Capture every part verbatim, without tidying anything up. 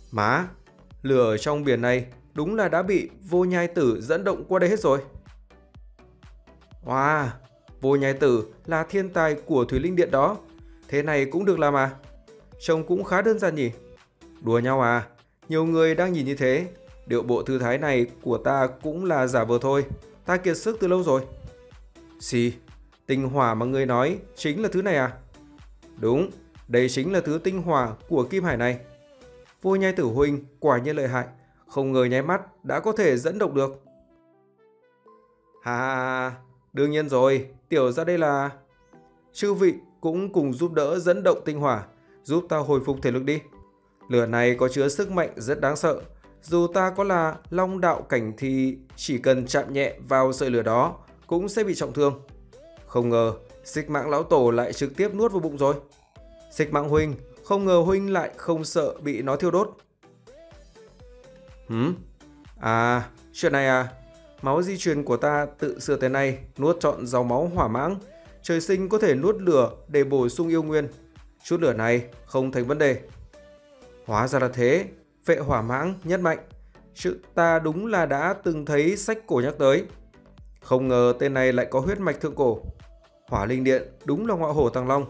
Má, lửa trong biển này đúng là đã bị vô nhai tử dẫn động qua đây hết rồi. Wow, vô nhai tử là thiên tài của Thủy Linh Điện đó. Thế này cũng được làm à? Trông cũng khá đơn giản nhỉ? Đùa nhau à? Nhiều người đang nhìn như thế. Điệu bộ thư thái này của ta cũng là giả vờ thôi. Ta kiệt sức từ lâu rồi. Xì, tinh hỏa mà ngươi nói chính là thứ này à? Đúng, đây chính là thứ tinh hỏa của kim hải này. Vô nhai tử huynh quả nhiên lợi hại. Không ngờ nháy mắt đã có thể dẫn động được. Hà hà hà, đương nhiên rồi, tiểu ra đây là... Chư vị cũng cùng giúp đỡ dẫn động tinh hỏa, giúp ta hồi phục thể lực đi. Lửa này có chứa sức mạnh rất đáng sợ. Dù ta có là long đạo cảnh thì chỉ cần chạm nhẹ vào sợi lửa đó cũng sẽ bị trọng thương. Không ngờ Xích Mãng lão tổ lại trực tiếp nuốt vào bụng rồi. Xích Mãng huynh, không ngờ huynh lại không sợ bị nó thiêu đốt. Hửm? À, chuyện này à? Máu di truyền của ta tự xưa tới nay nuốt trọn dòng máu hỏa mãng. Trời sinh có thể nuốt lửa để bổ sung yêu nguyên. Chút lửa này không thành vấn đề. Hóa ra là thế, vệ hỏa mãng nhất mạnh. Chứ ta đúng là đã từng thấy sách cổ nhắc tới. Không ngờ tên này lại có huyết mạch thượng cổ. Hỏa linh điện đúng là ngọa hổ tàng long.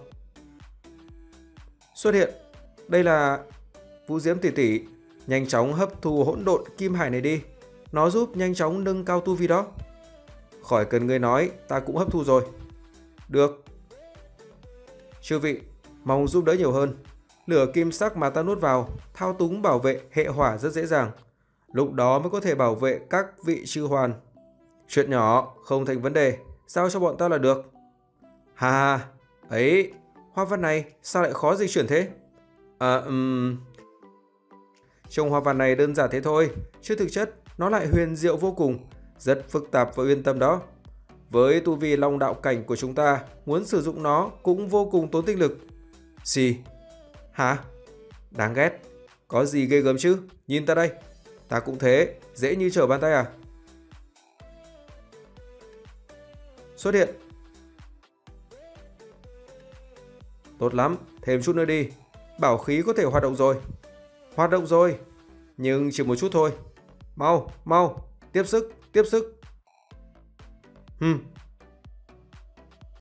Xuất hiện, đây là Vũ Diễm tỷ tỷ, nhanh chóng hấp thu hỗn độn kim hải này đi. Nó giúp nhanh chóng nâng cao tu vi đó. Khỏi cần ngươi nói, ta cũng hấp thu rồi. Được. Chư vị, mong giúp đỡ nhiều hơn. Lửa kim sắc mà ta nuốt vào, thao túng bảo vệ hệ hỏa rất dễ dàng. Lúc đó mới có thể bảo vệ các vị chư hoàn. Chuyện nhỏ, không thành vấn đề, giao cho bọn ta là được. Hà hà, ấy, hoa văn này sao lại khó di chuyển thế? À, um... Trông hoa văn này đơn giản thế thôi, chứ thực chất nó lại huyền diệu vô cùng, rất phức tạp và uyên tâm đó. Với tu vi long đạo cảnh của chúng ta, muốn sử dụng nó cũng vô cùng tốn tinh lực. Xì. Hả? Đáng ghét. Có gì ghê gớm chứ? Nhìn ta đây. Ta cũng thế, dễ như trở bàn tay à? Xuất hiện. Tốt lắm, thêm chút nữa đi. Bảo khí có thể hoạt động rồi. Hoạt động rồi, nhưng chỉ một chút thôi. Mau, mau, tiếp sức, tiếp sức. Hừm,